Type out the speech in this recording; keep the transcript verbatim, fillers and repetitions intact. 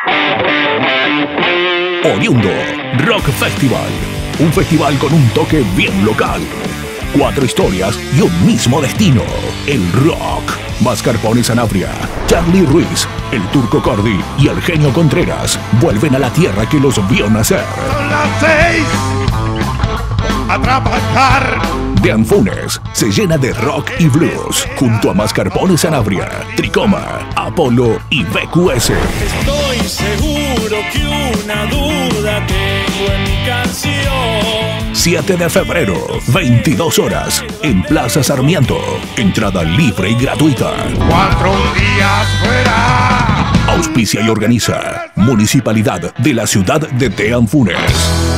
Oriundo Rock Festival. Un festival con un toque bien local. Cuatro historias y un mismo destino. El rock. Mascarpone Sanabria, Charlie Ruiz, el Turco Cordy y el Genio Contreras vuelven a la tierra que los vio nacer. Son las seis. A trabajar. De Anfunes se llena de rock y blues junto a Mascarpone Sanabria, Tricoma, Apolo y B Q S. Estoy seguro que una duda tengo en mi canción. siete de febrero, veintidós horas, en Plaza Sarmiento. Entrada libre y gratuita. Cuatro días fuera. Auspicia y organiza Municipalidad de la ciudad de Teanfunes.